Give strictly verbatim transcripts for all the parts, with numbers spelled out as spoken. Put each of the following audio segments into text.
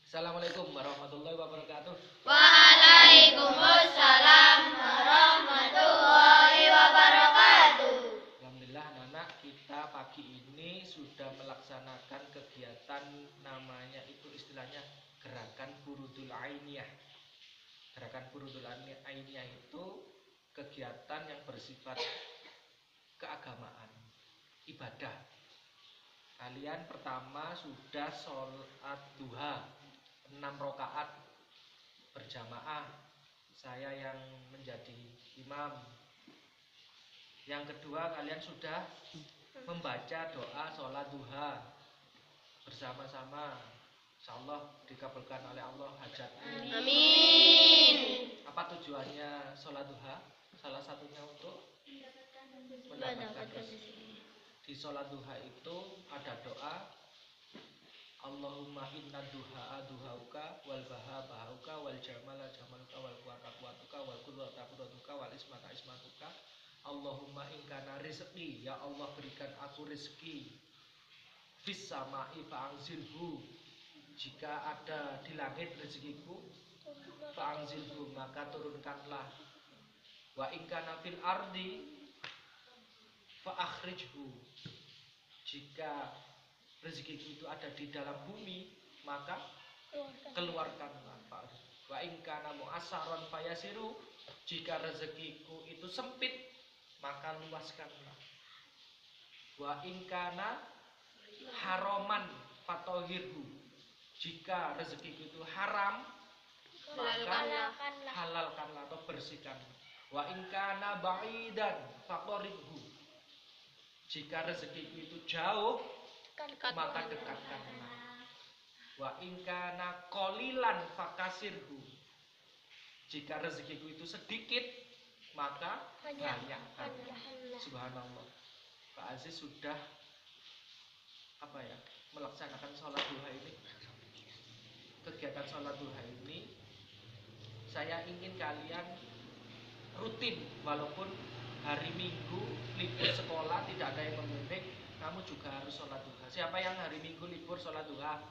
Assalamualaikum warahmatullahi wabarakatuh. Waalaikumsalam warahmatullahi wabarakatuh. Alhamdulillah anak-anak, kita pagi ini sudah melaksanakan kegiatan namanya itu istilahnya gerakan Furudul Ainiyah. Gerakan Furudul Ainiyah itu kegiatan yang bersifat keagamaan, ibadah. Kalian pertama sudah sholat duha enam rakaat berjamaah, saya yang menjadi imam. Yang kedua, kalian sudah membaca doa sholat duha bersama-sama. Insyaallah dikabulkan oleh Allah hajatmu. Amin. Apa tujuannya sholat duha? Salah satunya untuk mendapatkan rezeki. Di sholat duha itu ada doa Allahumma inna duha'a duhauka wal baha bahauka wal jamala jamaluka wal quwata quwatuka wal qudrata qudratuka wal ismata ismatuka. Allahumma ingkana rizqi, ya Allah berikan aku rezeki. Fis sama'i fa'angzilhu, jika ada di langit rezekiku, fa'angzilhu maka turunkanlah. Wa ingkana fil ardi fa'akhrijhu, jika rezekiku itu ada di dalam bumi maka keluarkanlah. Wa ingkana mu'assaron fayasiru, jika rezekiku itu sempit maka luaskanlah. Wa ingkana haroman fatohirhu, jika rezekiku itu haram maka halalkanlah atau bersihkan. Wa ingkana ba'idan faqoribhu, jika rezekiku itu jauh maka dekatkanlah. Wa ingkana qolilan fakasirhu, jika rezekiku itu sedikit maka banyakkan. Subhanallah. Pak Aziz sudah apa ya melaksanakan sholat duha ini. Kegiatan sholat duha ini saya ingin kalian rutin, walaupun hari Minggu libur sekolah tidak ada yang membimbing, kamu juga harus sholat duha. Siapa yang hari Minggu libur sholat duha?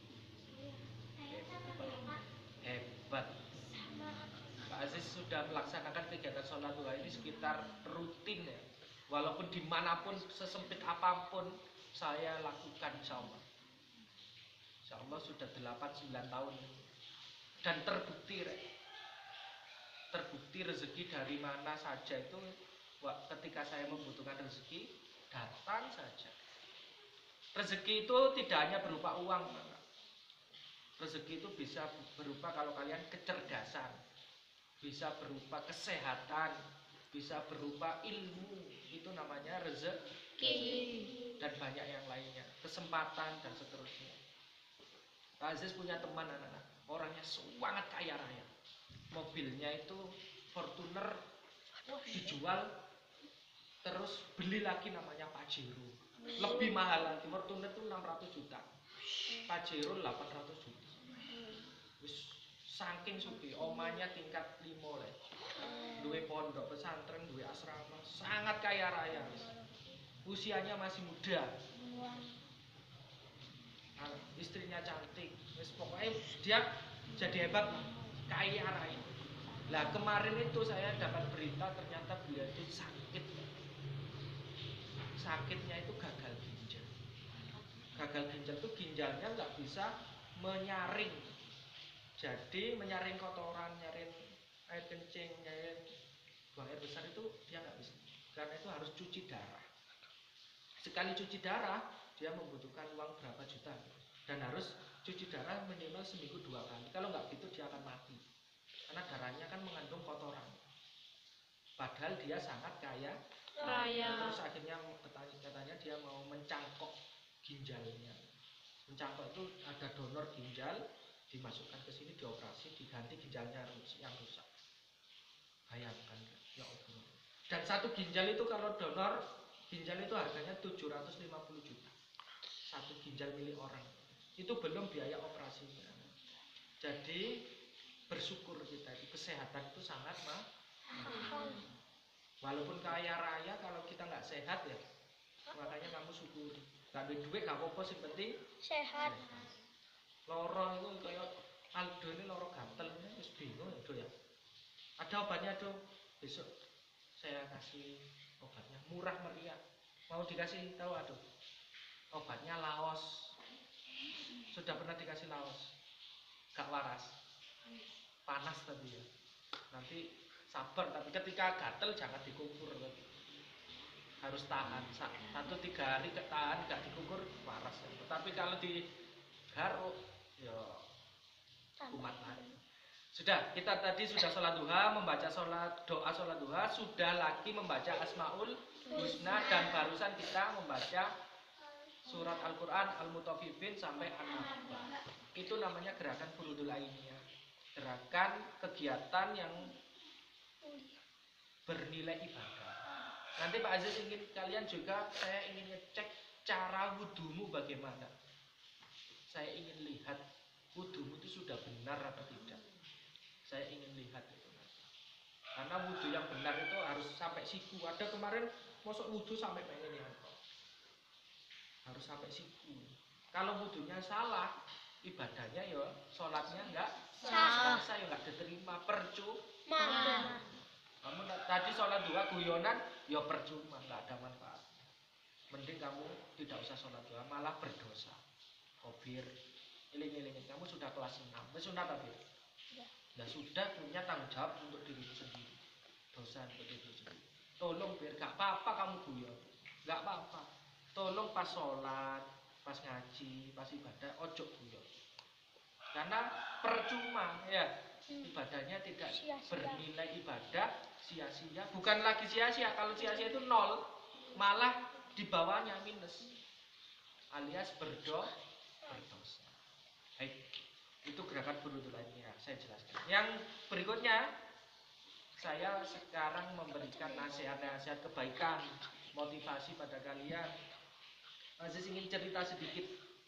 Hebat. Pak Aziz sudah melaksanakan kegiatan sholat duha ini sekitar rutin ya. Walaupun dimanapun, sesempit apapun saya lakukan, insya Allah. Insya Allah sudah delapan sembilan tahun. Dan terbukti terbukti rezeki dari mana saja itu, ketika saya membutuhkan rezeki, datang saja. Rezeki itu tidak hanya berupa uang. Rezeki itu bisa berupa, kalau kalian kecerdasan, bisa berupa kesehatan, bisa berupa ilmu, itu namanya rezeki. Dan banyak yang lainnya, kesempatan dan seterusnya. Pak Aziz punya teman anak-anak, orangnya sangat kaya raya. Mobilnya itu Fortuner, dijual terus beli lagi namanya Pajero. Lebih mahal lagi, Fortuner itu enam ratus juta, Pajero delapan ratus juta. Wis saking sugih, omanya tingkat lima le. Duwe pondok pesantren, duwe asrama, sangat kaya raya. Usianya masih muda. Nah, istrinya cantik. Wis pokoknya dia jadi hebat, kaya raya. Lah kemarin itu saya dapat berita ternyata beliau itu sakit. Sakitnya itu gagal ginjal. Gagal ginjal itu ginjalnya nggak bisa menyaring. Jadi menyaring kotoran, nyaring air kencing, nyaring buang air besar itu dia nggak bisa. Karena itu harus cuci darah. Sekali cuci darah dia membutuhkan uang berapa juta. Dan harus cuci darah minimal seminggu dua kali. Kalau nggak gitu dia akan mati. Karena darahnya kan mengandung kotoran. Padahal dia sangat kaya raya. Terus akhirnya katanya dia mau mencangkok ginjalnya. Mencangkok itu ada donor ginjal, dimasukkan ke sini, dioperasi, diganti ginjalnya yang rusak. Bayangkan, ya Allah. Dan satu ginjal itu kalau donor ginjal itu harganya tujuh ratus lima puluh juta. Satu ginjal milik orang. Itu belum biaya operasinya. Jadi bersyukur kita, kesehatan itu sangat mahal. Walaupun kaya raya, kalau kita nggak sehat ya, makanya kamu syukuri. Gak duit duit gak apa-apa, sing penting sehat. loro itu kayak Aldo ini loro gatel, terus bingung ya, Do ya. Ada obatnya, Do. Besok saya kasih obatnya murah meriah. Mau dikasih tahu, aduh. Obatnya Laos. Sudah pernah dikasih Laos? Gak waras. Panas tadi ya. Nanti sabar, tapi ketika gatel jangan dikukur. Harus tahan. Satu tiga hari ketahan, gak dikukur, waras. Tapi kalau digaruk, ya kumat lagi. Sudah, kita tadi sudah sholat duha, membaca sholat doa sholat duha, sudah lagi membaca Asmaul Husna, dan barusan kita membaca surat Al-Quran Al-Mutaffifin sampai An-Naba. Itu namanya gerakan furudul ainiyah, gerakan kegiatan yang bernilai ibadah. Nanti Pak Aziz ingin kalian juga, saya ingin ngecek cara wudumu bagaimana. Saya ingin lihat wudumu itu sudah benar atau tidak. Saya ingin lihat itu. Karena wudhu yang benar itu harus sampai siku. Ada kemarin masuk wudhu sampai pengen ya. Harus sampai siku. Kalau wudhunya salah, ibadahnya ya sholatnya enggak sah, ya enggak diterima, percuma. Kamu tadi sholat dua guyonan, ya percuma, enggak ada manfaat. Mending kamu tidak usah sholat dua, malah berdosa. Kobir, iling-iling, kamu sudah kelas enam, sunat tapi ya sudah punya tanggung jawab untuk dirimu sendiri, dosa untuk dirimu sendiri. Tolong biar gak apa-apa kamu guyon, gak apa-apa. Tolong pas sholat, pas ngaji, pas ibadah, ojo guyon. Karena percuma ya, ibadahnya tidak bernilai ibadah, sia-sia. Bukan lagi sia-sia, kalau sia-sia itu nol, malah di bawahnya minus, alias berdo, berdosa. Baik. Itu gerakan furudul ainiyah, saya jelaskan. Yang berikutnya, saya sekarang memberikan nasihat-nasihat kebaikan, motivasi pada kalian. Aziz ingin cerita sedikit,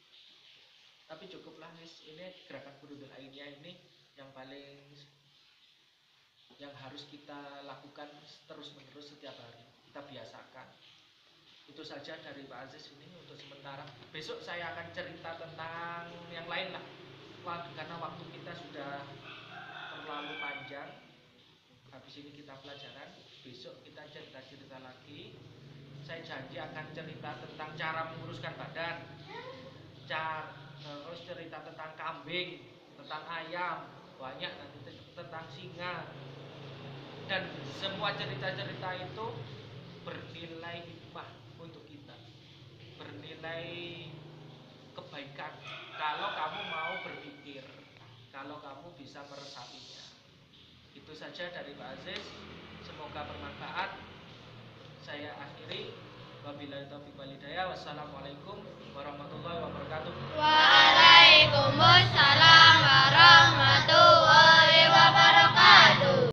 tapi cukuplah, ini gerakan furudul ainiyah ini yang paling, yang harus kita lakukan terus-menerus setiap hari. Kita biasakan. Itu saja dari Pak Aziz ini untuk sementara. Besok saya akan cerita tentang yang lain lah. Waktu, karena waktu kita sudah terlalu panjang. Habis ini kita pelajaran, besok kita cerita-cerita lagi. Saya janji akan cerita tentang cara menguruskan badan, cara, terus cerita tentang kambing, tentang ayam, banyak nanti tentang singa. Dan semua cerita-cerita itu bernilai hikmah untuk kita, bernilai kebaikan kalau kamu mau berpikir, kalau kamu bisa meresapinya. Itu saja dari Pak Aziz, semoga bermanfaat. Saya akhiri, wabillahi taufiq wal hidayah. Wassalamualaikum warahmatullahi wabarakatuh.